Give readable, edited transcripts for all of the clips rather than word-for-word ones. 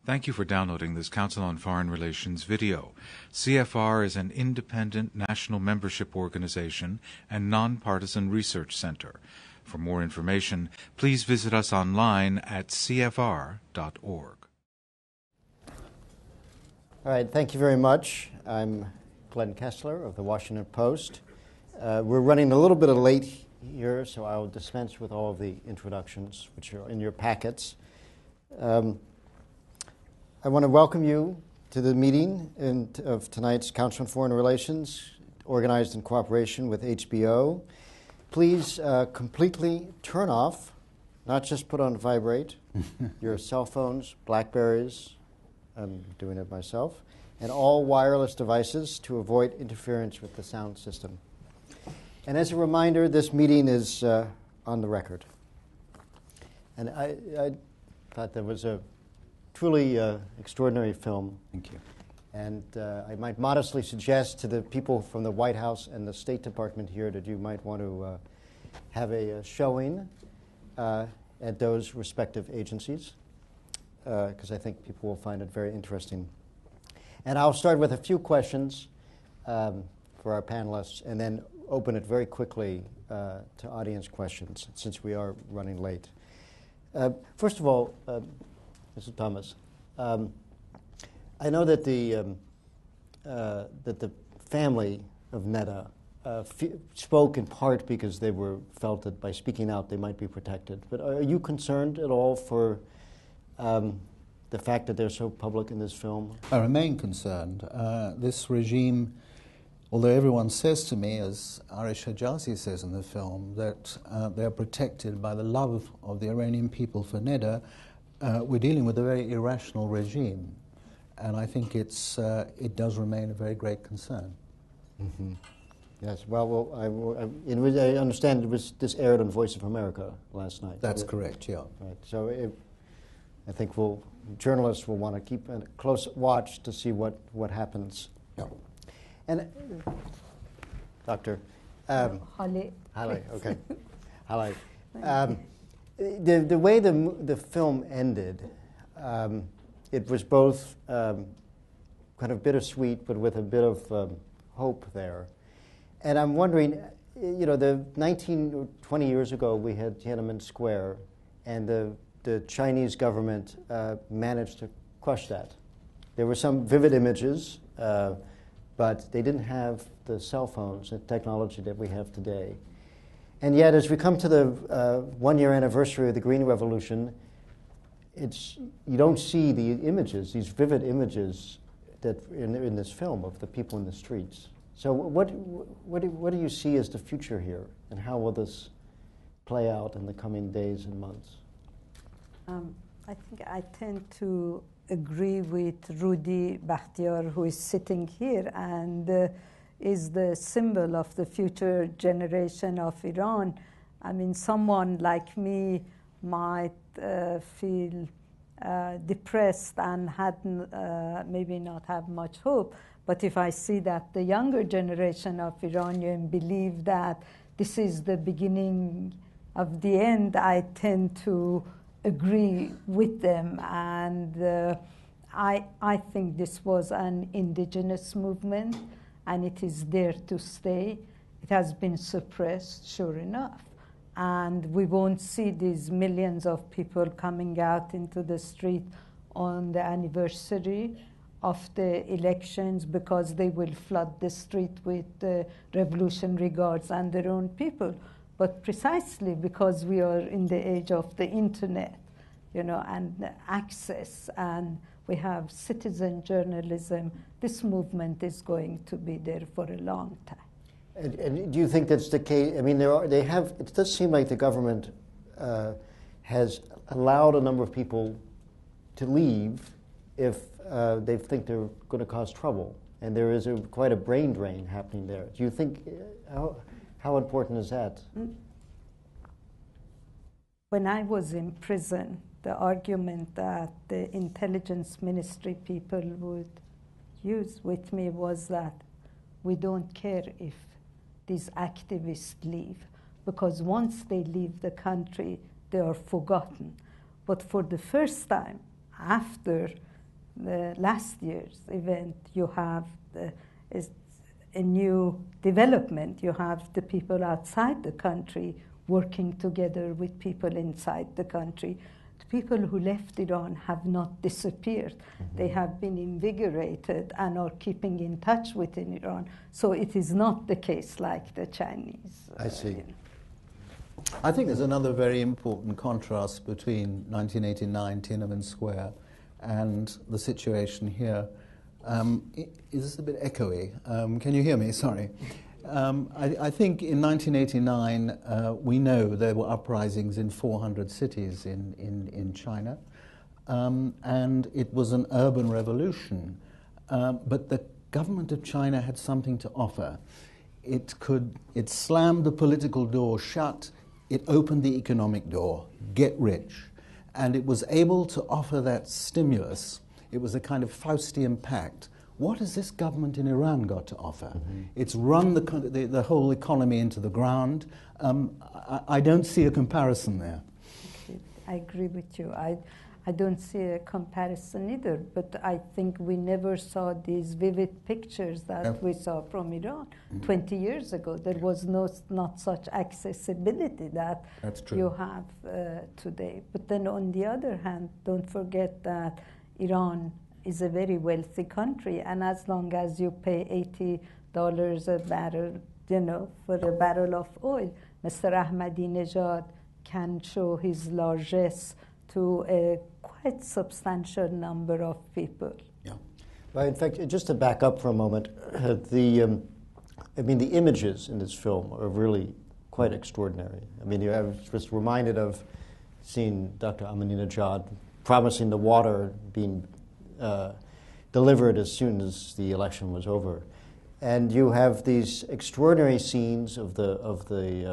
Thank you for downloading this Council on Foreign Relations video. CFR is an independent national membership organization and nonpartisan research center. For more information, please visit us online at cfr.org. All right, thank you very much. I'm Glenn Kessler of the Washington Post. We're running a little bit late here, so I'll dispense with all of the introductions, which are in your packets. I want to welcome you to the meeting of tonight's Council on Foreign Relations, organized in cooperation with HBO. Please completely turn off, not just put on vibrate, your cell phones, Blackberries, I'm doing it myself, and all wireless devices to avoid interference with the sound system. And as a reminder, this meeting is on the record. And I thought that was a truly extraordinary film. Thank you. And I might modestly suggest to the people from the White House and the State Department here that you might want to have a showing at those respective agencies, because I think people will find it very interesting. And I'll start with a few questions for our panelists and then open it very quickly to audience questions, since we are running late. First of all, Mr. Thomas, I know that the family of Neda spoke in part because they felt that by speaking out they might be protected. But are you concerned at all for the fact that they're so public in this film? I remain concerned. This regime, although everyone says to me, as Arish Hijazi says in the film, that they are protected by the love of the Iranian people for Neda, we're dealing with a very irrational regime, and I think it does remain a very great concern. Mm-hmm. Yes, well, I understand this aired on Voice of America last night. That's correct, yeah. Right. So I think journalists will want to keep a close watch to see what happens. Yeah. And Dr. Haleh. Haleh, okay. Haleh. The way the film ended, it was both kind of bittersweet, but with a bit of hope there. And I'm wondering, the 19 or 20 years ago, we had Tiananmen Square, and the Chinese government managed to crush that. There were some vivid images, but they didn't have the cell phones and technology that we have today. And yet, as we come to the one-year anniversary of the Green Revolution, you don't see the images, these vivid images that in this film of the people in the streets. So what do you see as the future here, and how will this play out in the coming days and months? I think I tend to agree with Rudy Bakhtiar, who is sitting here and is the symbol of the future generation of Iran. I mean, someone like me might feel depressed and maybe not have much hope. But if I see that the younger generation of Iranian believe that this is the beginning of the end, I tend to agree with them. And I think this was an indigenous movement, and it is there to stay. It has been suppressed, sure enough. And we won't see these millions of people coming out into the street on the anniversary of the elections, because they will flood the street with revolutionary guards and their own people. But precisely because we are in the age of the internet, and access, and we have citizen journalism, this movement is going to be there for a long time. And do you think that's the case? I mean, it does seem like the government has allowed a number of people to leave if they think they're going to cause trouble. And there is quite a brain drain happening there. Do you think, how important is that? When I was in prison, the argument that the intelligence ministry people would use with me was that we don't care if these activists leave, because once they leave the country, they are forgotten. But for the first time, after last year's event, you have a new development. You have the people outside the country working together with people inside the country. The people who left Iran have not disappeared. Mm-hmm. They have been invigorated and are keeping in touch within Iran. So it is not the case like the Chinese. I see. I think there's another very important contrast between 1989 Tiananmen Square and the situation here. Is this a bit echoey? Can you hear me? Sorry. I think in 1989, we know there were uprisings in 400 cities in China, and it was an urban revolution. But the government of China had something to offer. It slammed the political door shut, it opened the economic door, get rich. And it was able to offer that stimulus. It was a kind of Faustian pact. What has this government in Iran got to offer? Mm-hmm. It's run the whole economy into the ground. I don't see a comparison there. Okay. I agree with you. I don't see a comparison either, but I think we never saw these vivid pictures that we saw from Iran 20 years ago. There was not such accessibility that you have today. But then on the other hand, don't forget that Iran is a very wealthy country, and as long as you pay $80 a barrel, for a barrel of oil, Mr. Ahmadinejad can show his largesse to a quite substantial number of people. Yeah. Well, in fact, just to back up for a moment, the images in this film are really quite extraordinary. I mean, I was just reminded of seeing Dr. Ahmadinejad promising the water being delivered as soon as the election was over, and you have these extraordinary scenes of the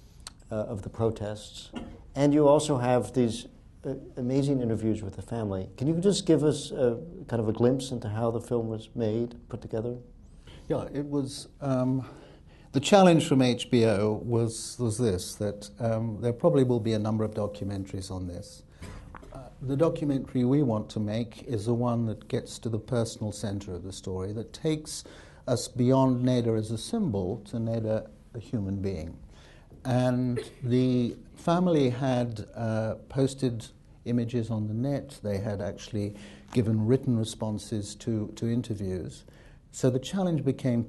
protests, and you also have these amazing interviews with the family. Can you just give us kind of a glimpse into how the film was made, put together? Yeah, it was. The challenge from HBO was this, that there probably will be a number of documentaries on this. The documentary we want to make is the one that gets to the personal center of the story, that takes us beyond Neda as a symbol to Neda, a human being. And the family had posted images on the net. They had actually given written responses to interviews. So the challenge became,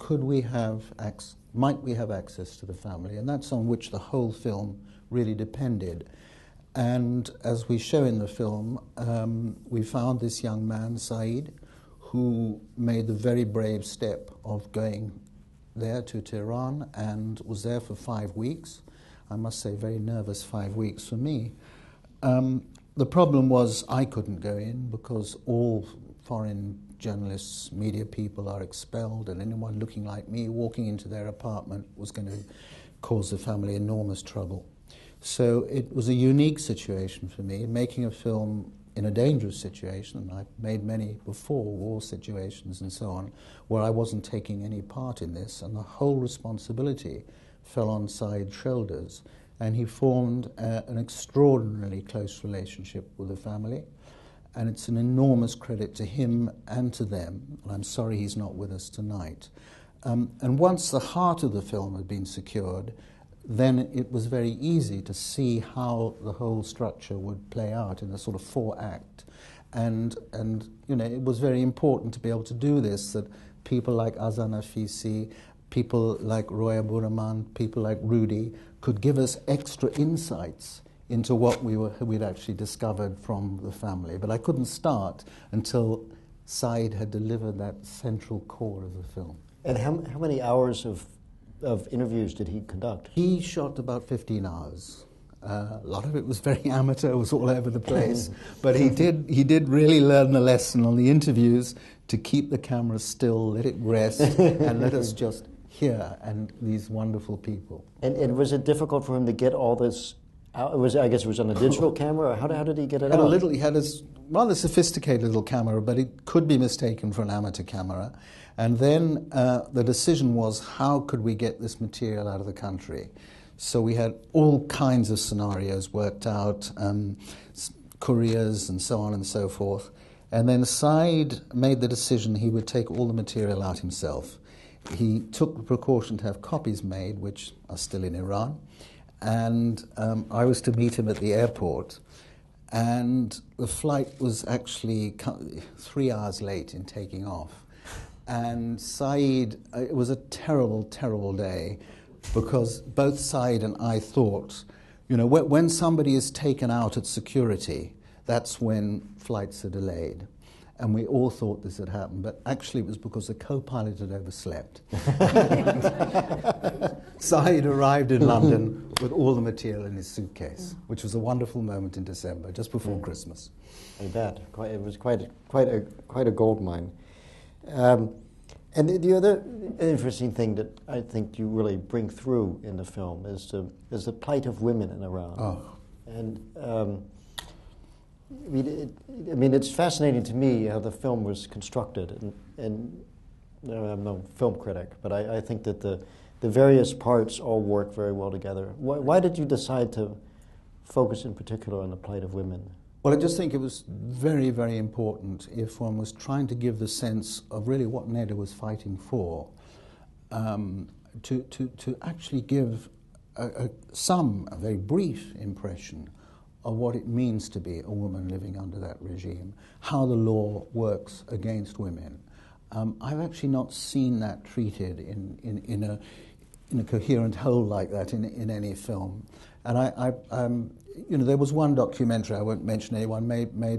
might we have access to the family? And that's on which the whole film really depended. And as we show in the film, we found this young man, Saeed, who made the very brave step of going there to Tehran and was there for 5 weeks. I must say, very nervous 5 weeks for me. The problem was I couldn't go in because all foreign journalists, media people are expelled, and anyone looking like me walking into their apartment was going to cause the family enormous trouble. So it was a unique situation for me, making a film in a dangerous situation, and I've made many before, war situations and so on, where I wasn't taking any part in this, and the whole responsibility fell on Saeed's shoulders. And he formed an extraordinarily close relationship with the family, and it's an enormous credit to him and to them, and I'm sorry he's not with us tonight. And once the heart of the film had been secured, then it was very easy to see how the whole structure would play out in a sort of 4-act. And it was very important to be able to do this, that people like Azan Afisi, people like Roya Buraman, people like Rudy could give us extra insights into what we'd actually discovered from the family. But I couldn't start until Saeed had delivered that central core of the film. And how many hours of interviews did he conduct? He shot about 15 hours. A lot of it was very amateur, it was all over the place. But he did really learn the lesson on the interviews to keep the camera still, let it rest, and let us just hear and these wonderful people. And was it difficult for him to get all this out? I guess it was on a digital camera, or how did he get it out? He had a rather sophisticated little camera, but it could be mistaken for an amateur camera. And then the decision was, how could we get this material out of the country? So we had all kinds of scenarios worked out, couriers and so on and so forth. And then Said made the decision he would take all the material out himself. He took the precaution to have copies made, which are still in Iran, and I was to meet him at the airport, and the flight was actually 3 hours late in taking off. And Said, it was a terrible, terrible day, because both Said and I thought, you know, when somebody is taken out at security, that's when flights are delayed. And we all thought this had happened, but actually it was because the co-pilot had overslept. Said arrived in London with all the material in his suitcase, which was a wonderful moment in December, just before Christmas. I bet. It was quite a gold mine. And the other interesting thing that I think you really bring through in the film is the plight of women in Iran. Oh. And I mean, it's fascinating to me how the film was constructed. And I'm no film critic, but I think that the various parts all work very well together. Why did you decide to focus in particular on the plight of women? Well, I just think it was very, very important if one was trying to give the sense of really what Neda was fighting for, to actually give a very brief impression of what it means to be a woman living under that regime, how the law works against women. I've actually not seen that treated in a coherent whole like that in any film. And you know, there was one documentary, I won't mention anyone,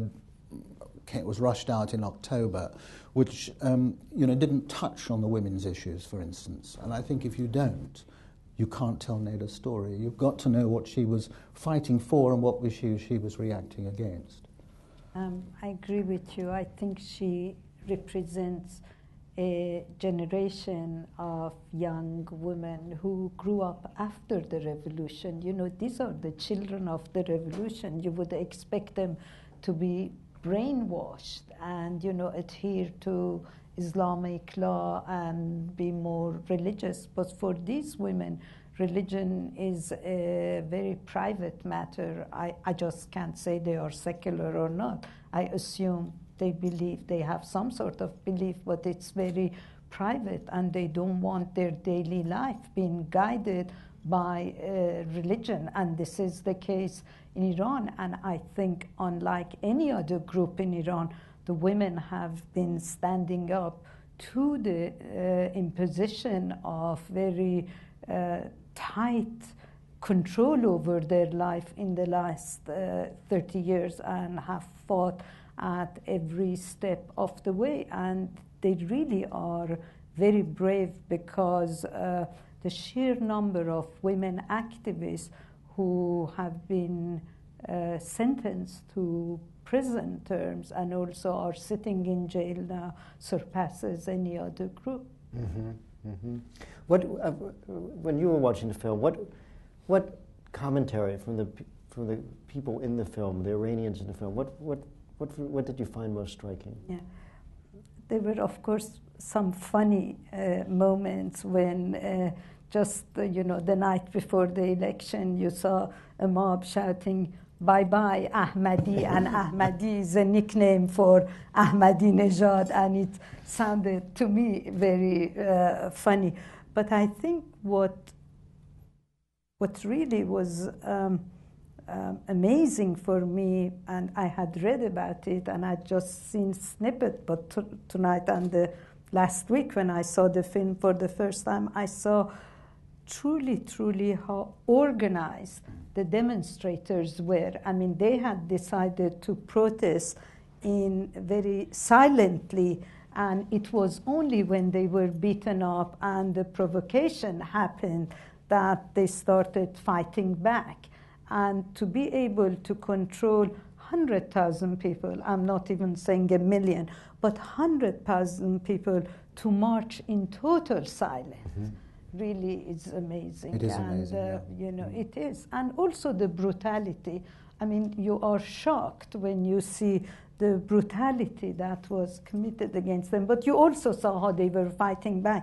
it was rushed out in October, which you know, didn't touch on the women's issues, for instance. And I think if you don't, you can't tell Neda's story. You've got to know what she was fighting for and what issues she was reacting against. I agree with you. I think she represents a generation of young women who grew up after the revolution. You know, these are the children of the revolution. You would expect them to be brainwashed and, you know, adhere to Islamic law and be more religious. But for these women, religion is a very private matter. I just can't say they are secular or not. I assume they believe, they have some sort of belief, but it's very private, and they don't want their daily life being guided by religion. And this is the case in Iran. And I think, unlike any other group in Iran, the women have been standing up to the imposition of very tight control over their life in the last 30 years and have fought at every step of the way. And they really are very brave, because the sheer number of women activists who have been sentenced to prison terms and also are sitting in jail now surpasses any other group. Mm-hmm. Mm-hmm. When you were watching the film, what commentary from the people in the film, the Iranians in the film, what did you find most striking? Yeah, there were, of course, some funny moments when just you know, the night before the election, you saw a mob shouting, "Bye-bye, Ahmadi," and Ahmadi is a nickname for Ahmadinejad, and it sounded to me very funny. But I think what really was amazing for me, and I had read about it and I'd just seen snippet, but tonight and the last week when I saw the film for the first time, I saw truly how organized the demonstrators were. I mean, they had decided to protest very silently, and it was only when they were beaten up and the provocation happened that they started fighting back. And to be able to control 100,000 people, I'm not even saying 1 million, but 100,000 people to march in total silence, really is amazing. It is amazing, yeah. You know, it is. And also the brutality. I mean, you are shocked when you see the brutality that was committed against them, but you also saw how they were fighting back.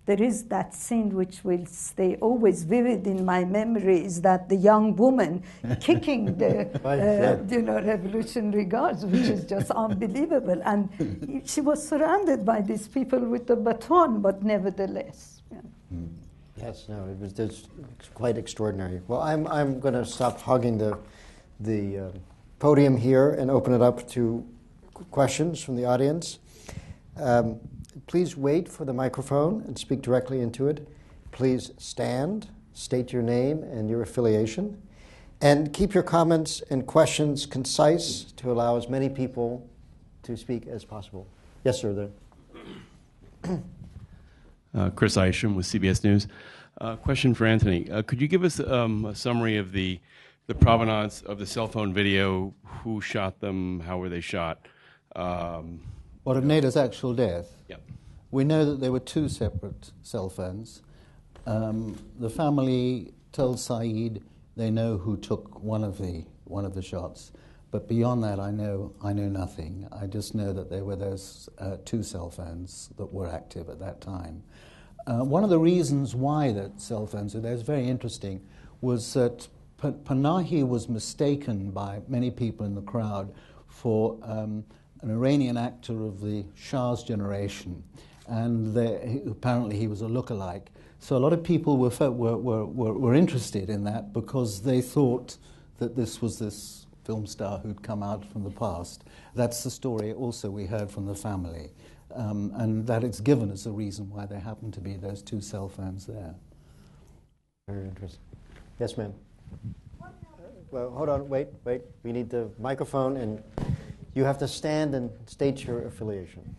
there is that scene which will stay always vivid in my memory, is that the young woman kicking the Revolutionary Guards, which is just unbelievable. And she was surrounded by these people with the baton, but nevertheless. Yeah. Yes, no, it was just quite extraordinary. Well, I'm going to stop hogging the podium here and open it up to questions from the audience. Please wait for the microphone and speak directly into it. Please stand, state your name and your affiliation, and keep your comments and questions concise to allow as many people to speak as possible. Yes, sir. There. Chris Isham with CBS News. Question for Antony. Could you give us a summary of the provenance of the cell phone video? Who shot them? How were they shot? What of Neda's actual death? Yep. We know that there were two separate cell phones. The family told Saeed they know who took one of the shots, but beyond that, I know nothing. I just know that there were those two cell phones that were active at that time. One of the reasons why that cell phones are there is very interesting, was that Panahi was mistaken by many people in the crowd for an Iranian actor of the Shah's generation, and apparently he was a lookalike. So a lot of people were interested in that because they thought that this was this film star who'd come out from the past. That's the story also we heard from the family, and that it's given as a reason why there happened to be those two cell phones there. Very interesting. Yes, ma'am. Well, hold on, wait. We need the microphone, and you have to stand and state your affiliation.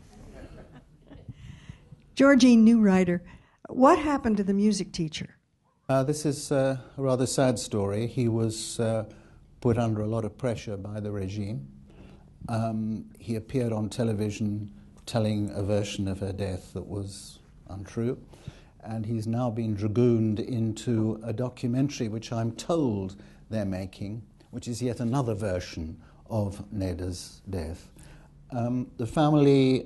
Georgine Newrider, what happened to the music teacher? This is a rather sad story. He was put under a lot of pressure by the regime. He appeared on television telling a version of her death that was untrue, and he's now been dragooned into a documentary which I'm told they're making, which is yet another version of Neda's death. The family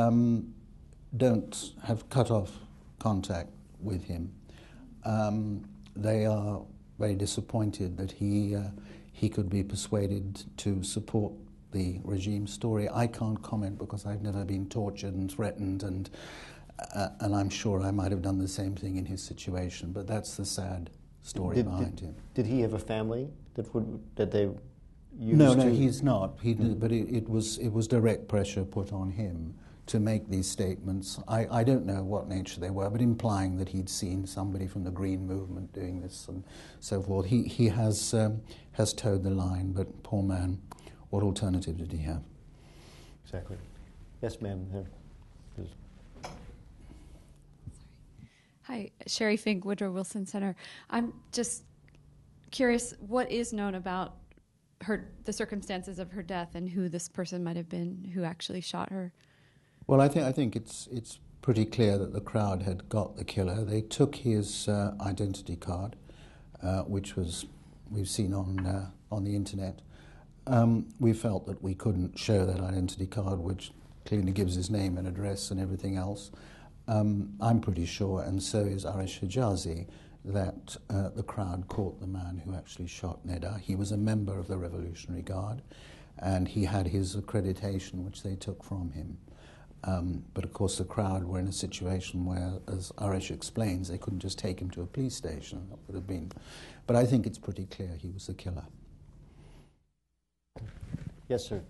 don't have cut off contact with him. They are very disappointed that he could be persuaded to support the regime story. I can't comment because I've never been tortured and threatened, and I'm sure I might have done the same thing in his situation. But that's the sad story behind him. Did he have a family that they used? No, he's not. But it was direct pressure put on him to make these statements. I don't know what nature they were, but implying that he'd seen somebody from the Green Movement doing this and so forth. He has towed the line, but poor man, what alternative did he have? Exactly. Yes, ma'am. Hi, Sherry Fink, Woodrow Wilson Center. I'm just curious, what is known about the circumstances of her death and who this person might have been who actually shot her? Well, I think it's pretty clear that the crowd had got the killer. They took his identity card, which we've seen on the internet. We felt that we couldn't show that identity card, which clearly gives his name and address and everything else. I'm pretty sure, and so is Arish Hijazi, that the crowd caught the man who actually shot Neda. He was a member of the Revolutionary Guard, and he had his accreditation, which they took from him. But of course the crowd were in a situation where, as Arish explains, they couldn't just take him to a police station. That would have been. But I think it's pretty clear he was the killer. Yes, sir.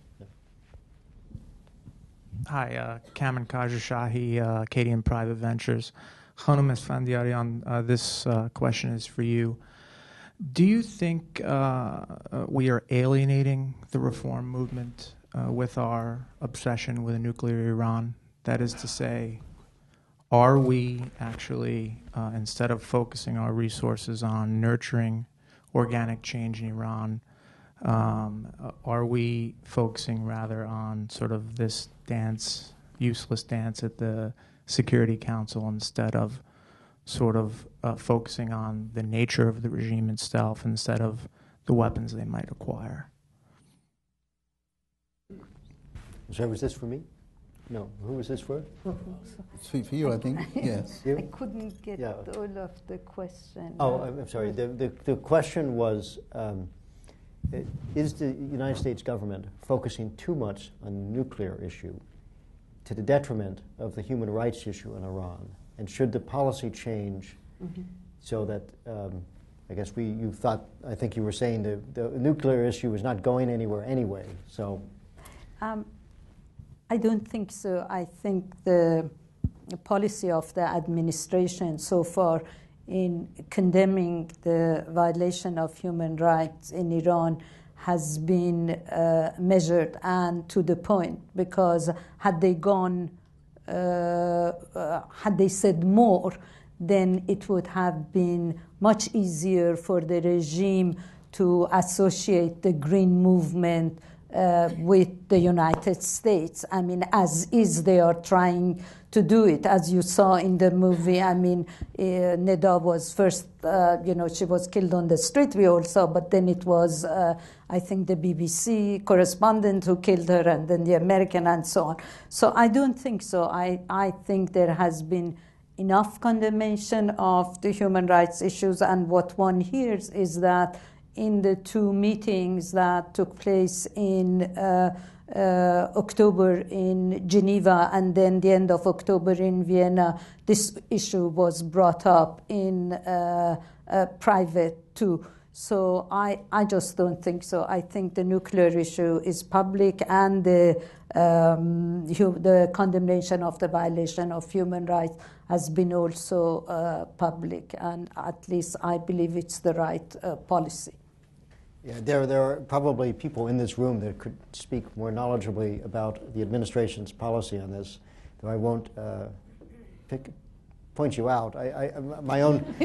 Hi, Kaman Kajashahi, Acadian Private Ventures. Khanum Esfandiari, on this question is for you. Do you think we are alienating the reform movement with our obsession with a nuclear Iran? That is to say, are we actually, instead of focusing our resources on nurturing organic change in Iran, are we focusing rather on sort of this dance, useless dance at the Security Council, instead of sort of focusing on the nature of the regime itself instead of the weapons they might acquire? So was this for me? No, who was this for? It's for you, I think. Yes. You? I couldn't get all of the question. Oh, I'm sorry. The question was, is the United States government focusing too much on the nuclear issue to the detriment of the human rights issue in Iran? And should the policy change so that, I guess I think you were saying the nuclear issue is not going anywhere anyway, so. I don't think so. I think the policy of the administration so far in condemning the violation of human rights in Iran has been measured and to the point, because had they said more, then it would have been much easier for the regime to associate the Green Movement with the United States. I mean, as is, they are trying to do it. As you saw in the movie, I mean, Neda was first, she was killed on the street, we all saw, but then it was, I think, the BBC correspondent who killed her, and then the American, and so on. So I don't think so. I think there has been enough condemnation of the human rights issues, and what one hears is that in the two meetings that took place in October in Geneva and then the end of October in Vienna, this issue was brought up in private too. So I just don't think so. I think the nuclear issue is public, and the condemnation of the violation of human rights has been also public, and at least I believe it's the right policy. Yeah, there are probably people in this room that could speak more knowledgeably about the administration's policy on this, though I won't point you out. My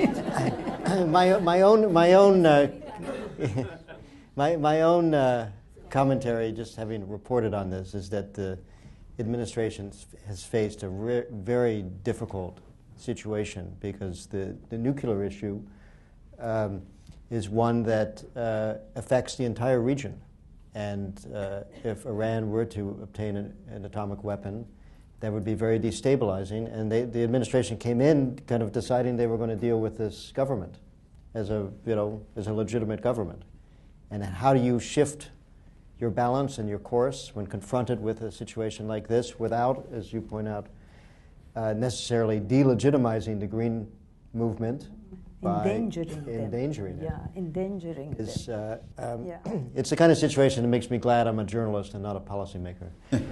own commentary, just having reported on this, is that the administration has faced a very difficult situation, because the nuclear issue is one that affects the entire region. And if Iran were to obtain an atomic weapon, that would be very destabilizing. And the administration came in kind of deciding they were going to deal with this government as a legitimate government. And how do you shift your balance and your course when confronted with a situation like this without, as you point out, necessarily delegitimizing the Green Movement? Endangering it. Yeah, endangering them. It's the kind of situation that makes me glad I'm a journalist and not a policymaker.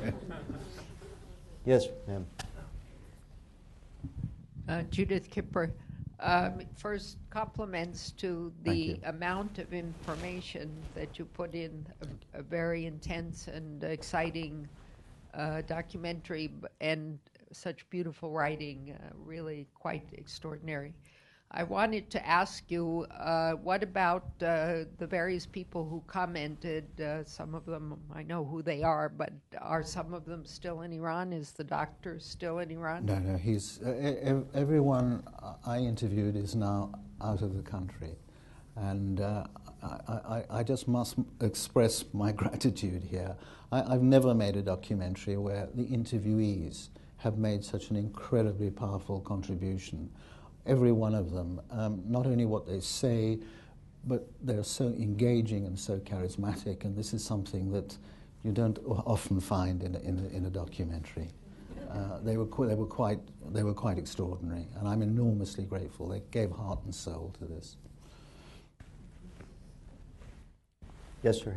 Yes, ma'am. Judith Kipper. First, compliments to the amount of information that you put in a very intense and exciting documentary, and such beautiful writing, really quite extraordinary. I wanted to ask you, what about the various people who commented? Some of them, I know who they are, but are some of them still in Iran? Is the doctor still in Iran? No, he's, everyone I interviewed is now out of the country. And I just must express my gratitude here. I've never made a documentary where the interviewees have made such an incredibly powerful contribution. Every one of them, not only what they say, but they're so engaging and so charismatic, and this is something that you don't often find in a documentary. They were quite extraordinary, and I'm enormously grateful. They gave heart and soul to this. Yes, sir.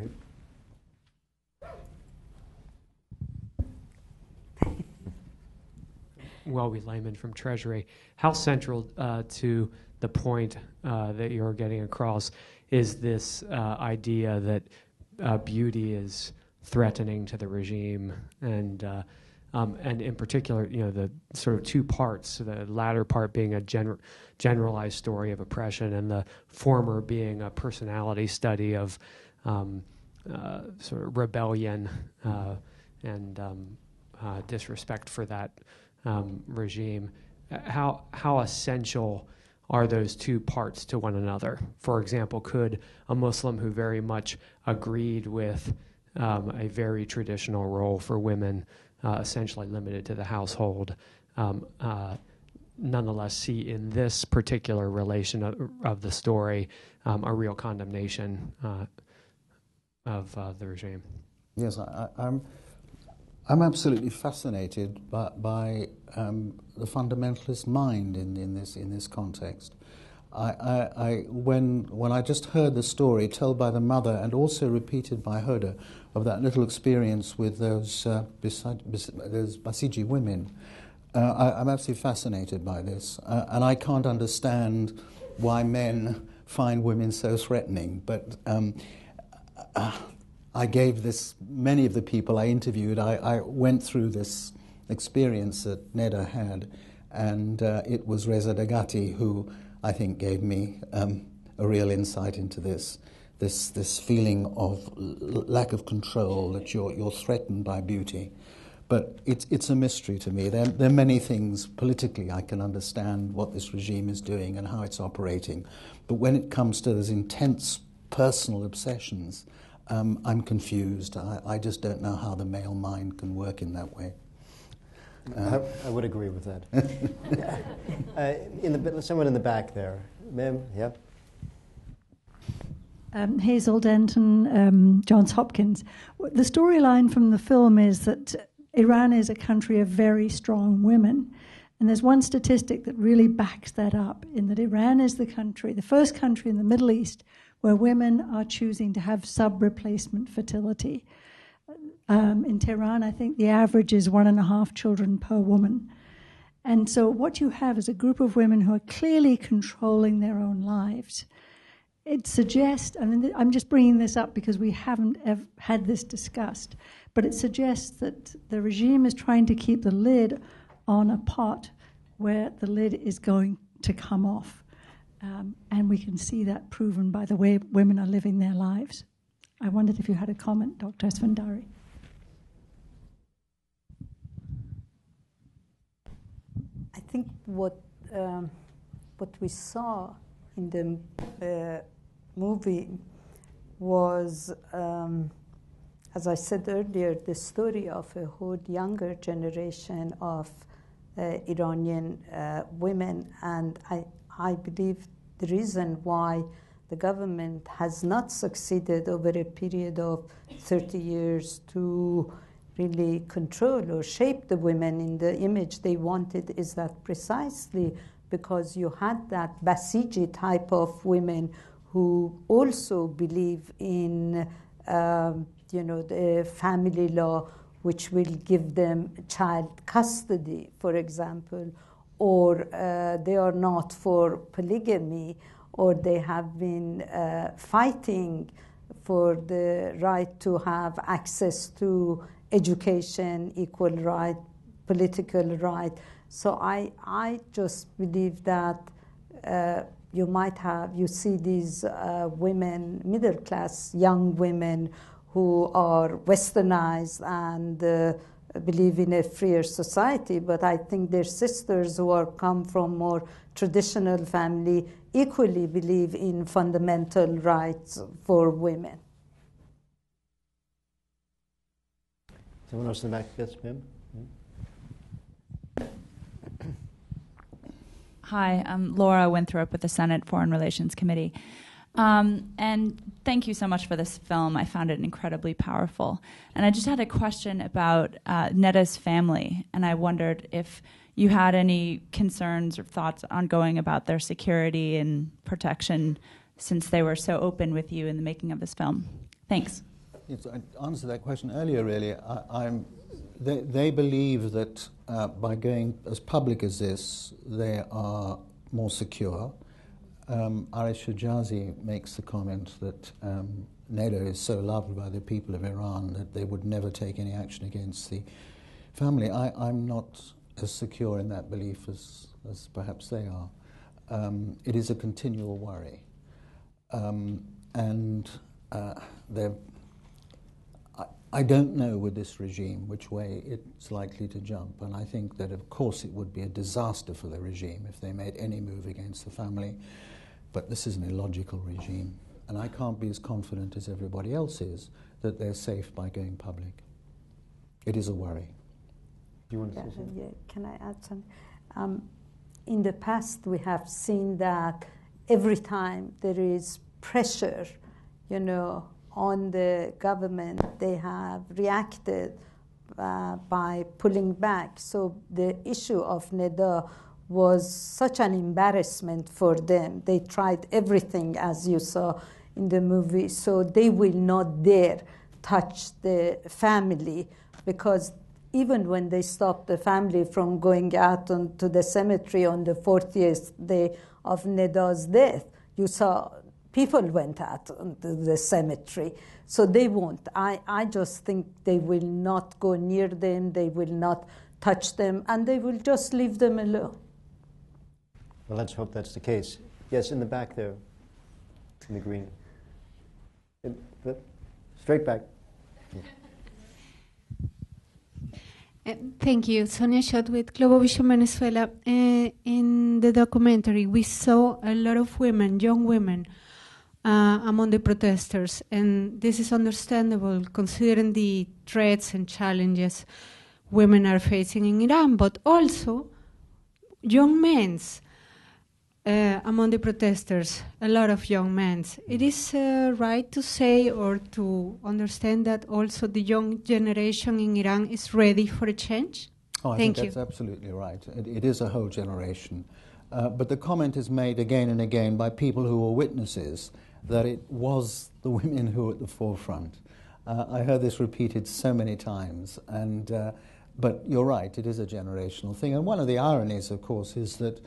Welby Layman from Treasury. How central to the point that you're getting across is this idea that beauty is threatening to the regime, and in particular, the sort of two parts, the latter part being a generalized story of oppression, and the former being a personality study of sort of rebellion and disrespect for that regime. How essential are those two parts to one another? For example, could a Muslim who very much agreed with a very traditional role for women essentially limited to the household, nonetheless see in this particular relation of the story a real condemnation of the regime. Yes, I'm absolutely fascinated by the fundamentalist mind in this context. When I just heard the story told by the mother and also repeated by Hoda of that little experience with those Basiji women, I'm absolutely fascinated by this, and I can't understand why men find women so threatening. But I gave this, many of the people I interviewed, I went through this experience that Neda had, and it was Reza Dagati who I think gave me a real insight into this feeling of lack of control, that you're threatened by beauty. But it's a mystery to me. There are many things politically I can understand what this regime is doing and how it's operating. But when it comes to those intense personal obsessions, I'm confused. I just don't know how the male mind can work in that way. I would agree with that. Someone in the back there. Ma'am, yeah. Hazel Denton, Johns Hopkins. The storyline from the film is that Iran is a country of very strong women. And there's one statistic that really backs that up, in that Iran is the first country in the Middle East where women are choosing to have sub-replacement fertility. In Tehran, I think the average is 1.5 children per woman. And so what you have is a group of women who are clearly controlling their own lives. It suggests, I'm just bringing this up because we haven't had this discussed, but it suggests that the regime is trying to keep the lid on a pot where the lid is going to come off. And we can see that proven by the way women are living their lives. I wondered if you had a comment, Dr. Esfandiari. I think what we saw in the movie was, as I said earlier, the story of a whole younger generation of Iranian women, and I believe the reason why the government has not succeeded over a period of 30 years to really control or shape the women in the image they wanted is that precisely because you had that Basiji type of women who also believe in the family law, which will give them child custody, for example, or they are not for polygamy, or they have been fighting for the right to have access to education, equal right, political right. So I just believe that you see these women, middle class young women who are westernized and believe in a freer society, but I think their sisters who come from more traditional family equally believe in fundamental rights for women. Someone else in the back? Yes, ma'am. Hi, I'm Laura Winthrop with the Senate Foreign Relations Committee. And thank you so much for this film. I found it incredibly powerful. And I just had a question about Neda's family, and I wondered if you had any concerns or thoughts ongoing about their security and protection since they were so open with you in the making of this film. Thanks. Yes, I answered that question earlier, really. They believe that by going as public as this, they are more secure. Arish Hijazi makes the comment that Neda is so loved by the people of Iran that they would never take any action against the family. I'm not as secure in that belief as perhaps they are. It is a continual worry. I don't know with this regime which way it's likely to jump, and I think that of course it would be a disaster for the regime if they made any move against the family. But this is an illogical regime, and I can't be as confident as everybody else is that they're safe by going public. It is a worry. you want to say something? Yeah, can I add something? In the past, we have seen that every time there is pressure, on the government, they have reacted by pulling back. So the issue of Neda was such an embarrassment for them. They tried everything, as you saw in the movie, so they will not dare touch the family, because even when they stopped the family from going out to the cemetery on the 40th day of Neda's death, you saw people went out to the cemetery. So they won't. I just think they will not go near them, they will not touch them, and they will just leave them alone. Well, let's hope that's the case. Yes, in the back there, in the green. Straight back. Thank you. Sonia Schott with Global Vision Venezuela. In the documentary, we saw a lot of women, young women, among the protesters, and this is understandable considering the threats and challenges women are facing in Iran, but also young men among the protesters, a lot of young men. It is right to say or to understand that also the young generation in Iran is ready for a change? Oh, I think that's absolutely right. It is a whole generation. But the comment is made again and again by people who were witnesses that it was the women who were at the forefront. I heard this repeated so many times, but you're right, it is a generational thing. And one of the ironies, of course, is that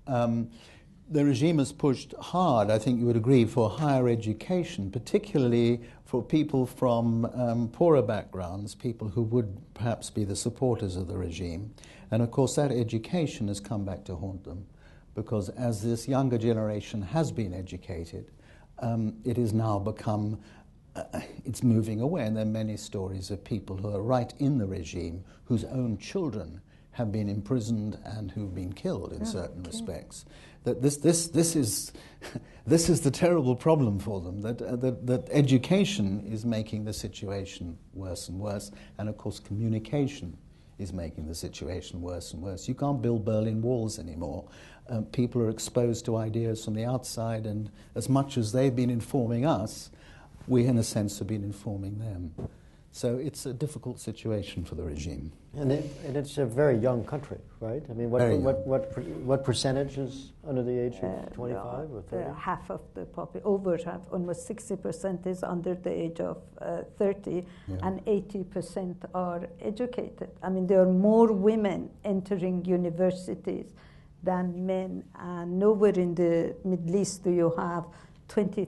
the regime has pushed hard, I think you would agree, for higher education, particularly for people from poorer backgrounds, people who would perhaps be the supporters of the regime. And of course that education has come back to haunt them, because as this younger generation has been educated, it has now become, it's moving away, and there are many stories of people who are right in the regime whose own children have been imprisoned and who've been killed in certain respects. That this is the terrible problem for them, that education is making the situation worse and worse, and of course communication is making the situation worse and worse. You can't build Berlin walls anymore. People are exposed to ideas from the outside, and as much as they've been informing us, we in a sense have been informing them. So it's a difficult situation for the regime. And it's a very young country, right? I mean, what percentage is under the age of 25 or 30? Half of the population, over half, almost 60% is under the age of 30, and 80% are educated. I mean, there are more women entering universities than men, and nowhere in the Middle East do you have 20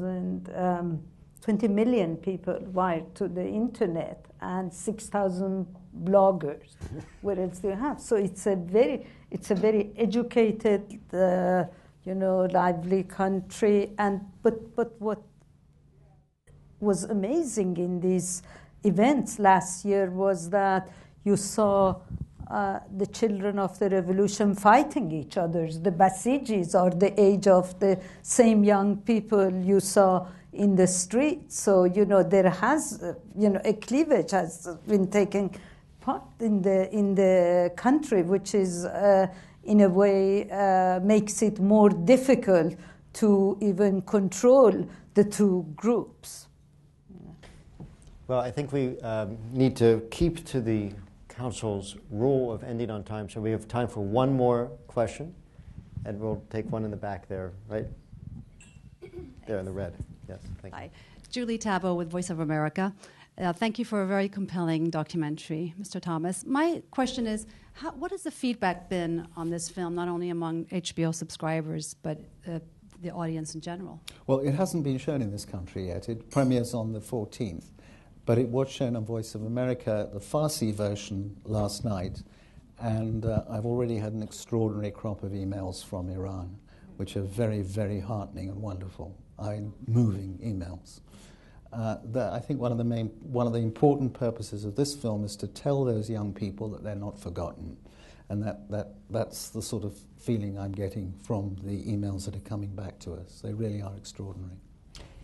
million people wired to the internet and 6,000 bloggers. What else do you have? So it's a very educated, lively country. But what was amazing in these events last year was that you saw the children of the revolution fighting each other. The Basijis are the age of the same young people you saw in the streets. So, there has, a cleavage has been taking part in the country, which is, in a way, makes it more difficult to even control the two groups. Well, I think we need to keep to the Council's rule of ending on time, so we have time for one more question, and we'll take one in the back there, right? There in the red. Yes, thank you. Hi. Julie Tabo with Voice of America. Thank you for a very compelling documentary, Mr. Thomas. My question is, what has the feedback been on this film, not only among HBO subscribers, but the audience in general? Well, it hasn't been shown in this country yet. It premieres on the 14th. But it was shown on Voice of America, the Farsi version, last night. And I've already had an extraordinary crop of emails from Iran, which are very, very heartening and wonderful. Moving emails. I think one of the important purposes of this film is to tell those young people that they're not forgotten, and that's the sort of feeling I'm getting from the emails that are coming back to us. They really are extraordinary.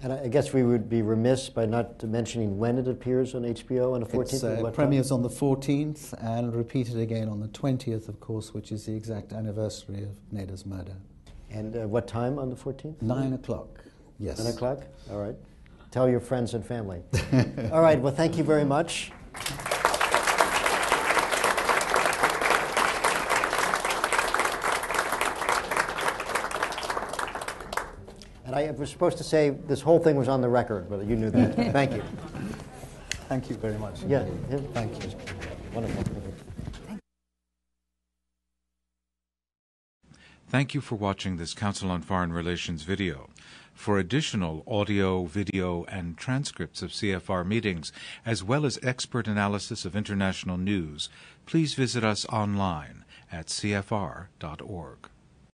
And I guess we would be remiss by not mentioning when it appears on HBO on the 14th. It premieres on the 14th and repeated again on the 20th, of course, which is the exact anniversary of Neda's murder. And what time on the 14th? 9 o'clock, yes. 9 o'clock? All right. Tell your friends and family. All right, well, thank you very much. And I was supposed to say this whole thing was on the record, but you knew that. Thank you. Thank you very much. Yeah. Thank you. Wonderful. Thank you for watching this Council on Foreign Relations video. For additional audio, video, and transcripts of CFR meetings, as well as expert analysis of international news, please visit us online at cfr.org.